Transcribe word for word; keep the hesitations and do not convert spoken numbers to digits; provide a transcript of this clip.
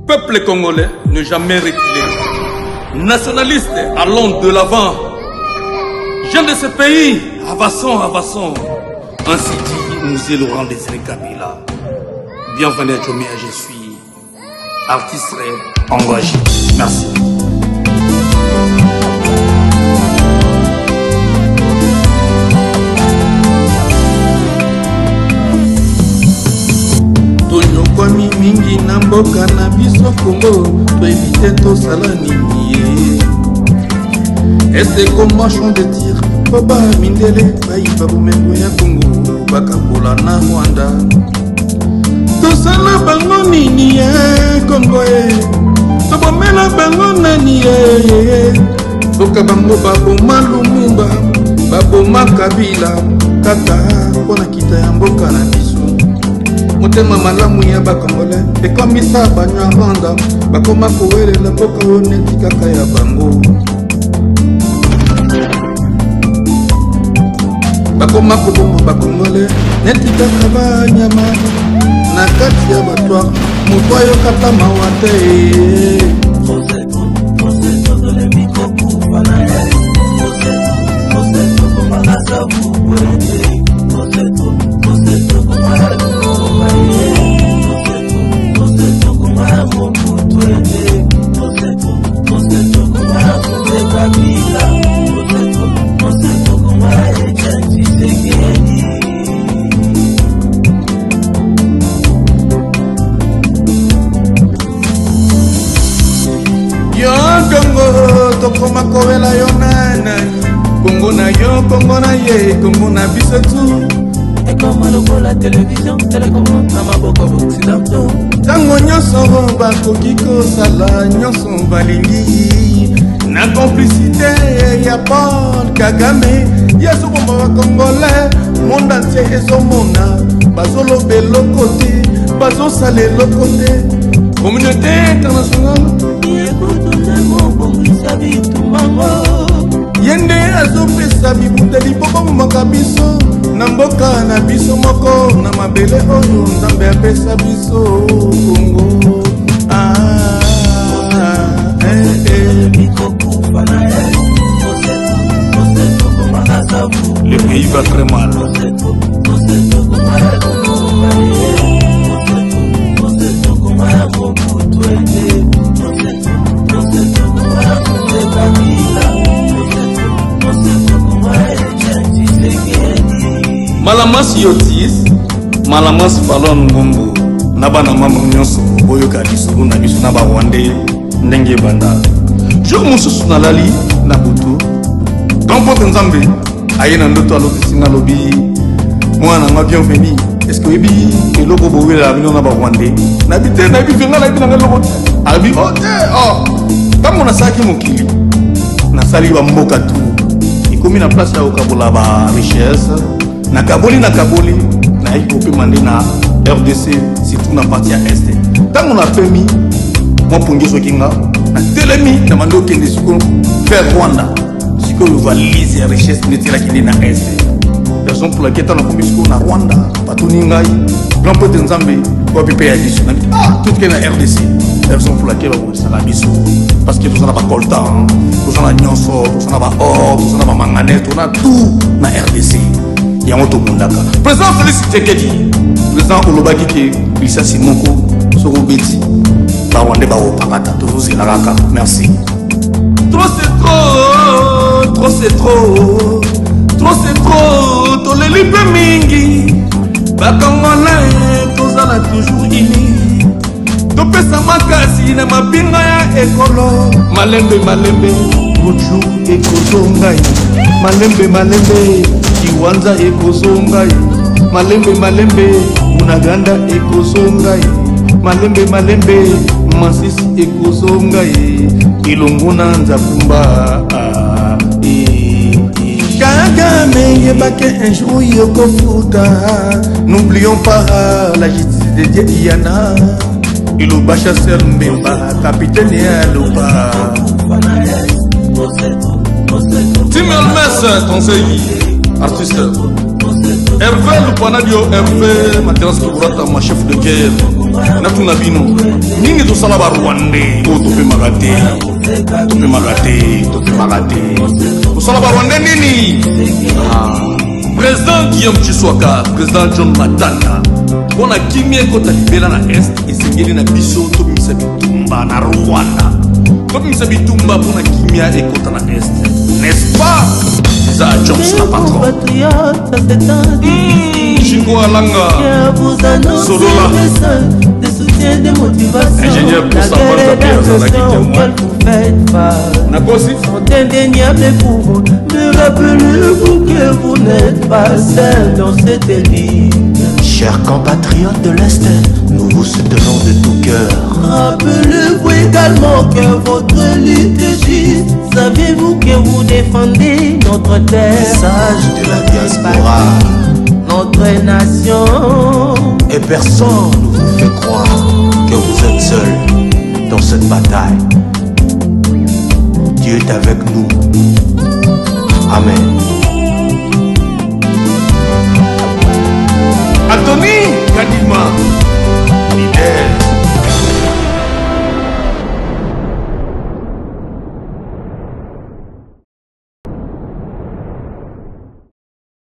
Peuple congolais, ne jamais reculer. Nationalistes, allons de l'avant. Jeunes de ce pays, avançons, avançons. Ainsi dit, nous est Laurent Désiré Kabila. Bienvenue à Jomia, je suis artiste engagé. Merci. Kwami mingi na mboka na biso Congo, to éviter to sala nini. Est-ce qu'on marchons de tir, Baba Mindele, Baïba Bumengo ya Congo, Bakabola na Rwanda. To sala bango nini Congo e, to bomela bango nani e. Boka bango babo Malumumba, babo Makabila, kaka pona kita ya mboka na biso. Motema malamu ya bakongole ekomisa banyarwanda bakoma kowelela mboka oyo neti kaka ya bango bakoma koboma bakongole neti kaka banyama na kati ya batware moto ayokata mawa te. Tokoma kowela yo nanani Congo na yo, Congo na ye, Congo na biso tu. Et comme à la télévision, télécommande na maboko occidentaux. Tango nyonso bakoki kosala nyonso balingi na complicité ya Paul Kagame. Yesu bomba ba Congolais, monde entier ezomona bazolobela côté, bazosala côté. Communauté internationale yende azopesa bibundeli poko makabiso na mboka na biso moko na mabele oyo nzambe apesa biso Congo. Ah, eh, eh. Le pays va très mal. Malamas yotis, malamas balon ngombo, nabana mama nyonso boyo kadiso na biso na ba Rwandais ndenge banda. Jo mususu na lali na butu. Kampo Nzambe ayena ndoto alokisinga lobi mwana nga bienvenue. Est-ce que ebi eloko bowela bino na ba Rwandais? Na bité na bivenga na bino ngelo bote. Abi ote oh. Kama na saki mokili. Na sali ba mboka tu. Ikomi na place ya okabola ba richesse. Na kaboli na kaboli na ikope mande na R D C surtout na partie ya Est. Tant on a permis moi pongeso kinga na telemi na mando kende siko vers Rwanda. Siko valise ya richesse netira kindi na Est. Raison pour laquelle on a commis siko na Rwanda patuni ngai grand pote Nzambe ko pipe ya diso na ah tout que na R D C. Raison pour laquelle on ça la biso parce que tout ça na ba coltan, tout ça na nyonso, tout ça na ba or, tout ça na ba manganèse, tout na tout na R D C. Yamoto Mundaka. Président Félix Tshisekedi, président Olobaki qui Lisa Simoko, Sorobeti, Bawande Bawo Pakata, toujours Zilaraka. Merci. Trop c'est trop, trop c'est trop, trop c'est trop, toleli pe mingi, Bakongolais, tozala toujours ini, topesa makasi na mabinga ya ekolo, malembe malembe, muchu ekozongai, malembe malembe. Kiwanza ekozongai malembe malembe unaganda ekozongai malembe malembe Masisi ekozongai ilongona nzapumba Kagame yebake un jour yokofuta. N'oublions pas la justice de Dieu Iyana Iloba chasseur Mbemba capitaine Yaloba Tim Elmes, conseiller artiste. Hervé Lupanadio, Hervé Mathias Kiburata, ma chef de guerre. Natuna bino. Nini to salaba Rwandais. Oh, tope magate. Tope magate. Tope magate. To salaba Rwandais nini? Ah. Président Guillaume Chiswaka, président John Matanda. Bon a kimie kota libera na est. Esengeli na biso to bimisa bitumba na Rwanda. To bimisa bitumba bon a kimie ekota na est. N'est-ce pas? Ça Jones la patron. Jingo Alanga. Solola. Des soutiens, des motivations. Ingénieur pour savoir ta pierre. Sont indéniables pour vous. Mais rappelez-vous que vous n'êtes pas seul dans cette élite. Chers compatriotes de l'Est, nous vous soutenons de tout cœur. Rappelez-vous également que votre lutte est juste. Savez-vous que vous défendez notre terre, Message de la diaspora, notre nation. et personne ne vous fait croire que vous êtes seuls dans cette bataille. Dieu est avec nous. Amen.